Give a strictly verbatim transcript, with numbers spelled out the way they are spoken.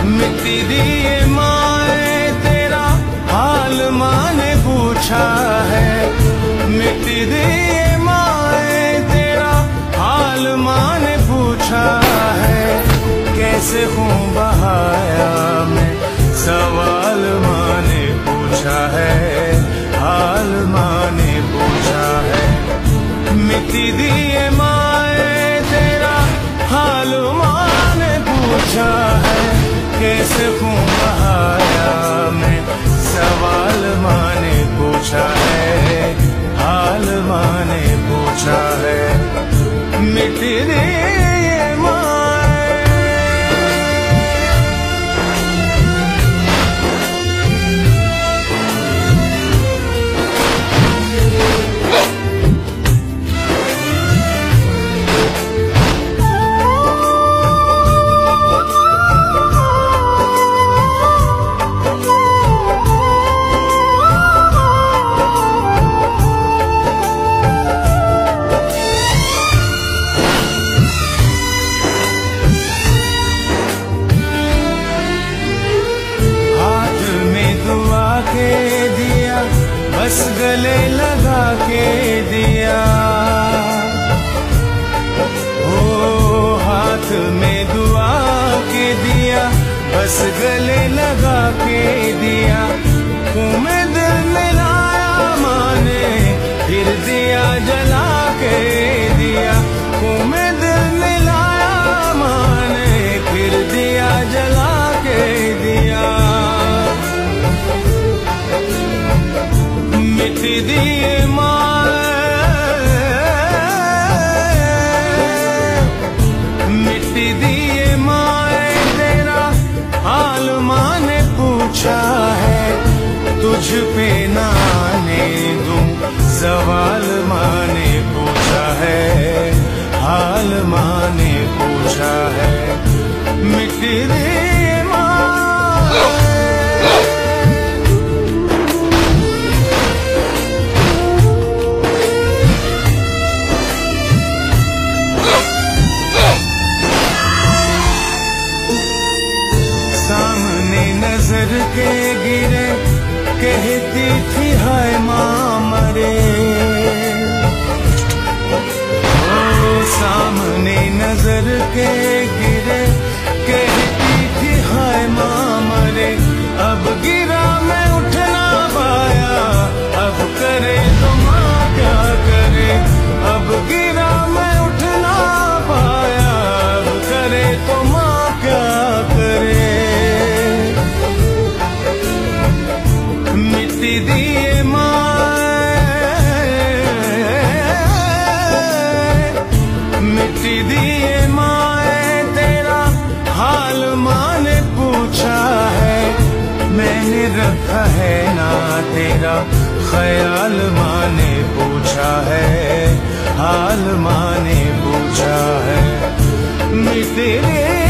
मिट्टी दिए माए तेरा हाल माँ ने पूछा है। मिट्टी दिए माए तेरा हाल माँ ने पूछा है। कैसे हूँ बहाया मैं सवाल माँ ने पूछा है। हाल माँ ने पूछा है। मिट्टी दिए माए तेरा हाल माँ ने पूछा है। कैसे हूँ बहाया मैं सवाल माँ ने पूछा है। हाल माँ ने पूछा है। मिट्टी दिए माए के दिया बस गले लगा के दिया। ओ हाथ में दुआ के दिया बस गले लगा के दिया। तुम्हें दिल मिलाया माने फिर दिया जला के दिया। तुम्हें दिल मिलाया माने फिर दिया जला के दिया। मिट्टी दिए माए मिट्टी दिए माए तेरा हाल माँ ने पूछा है। तुझ पे ना आने दूं सवाल माँ ने पूछा है। हाल माँ ने पूछा है। मिट्टी दिए माए नजर के गिरे कहती थी हाय माँ मरे। ओ सामने नजर के गिरे कहती थी हाय माँ मरे। अब गिरा मैं उठ ना पाया अब करे तो माँ क्या करे। अब गिरा मैं उठ ना पाया अब करे तो माँ क्या करे। मिट्टी दिए माए मिट्टी दिए माए तेरा हाल माँ ने पूछा है। मैंने रखा है ना तेरा ख्याल माँ ने पूछा है। हाल माँ ने पूछा है। मिट्टी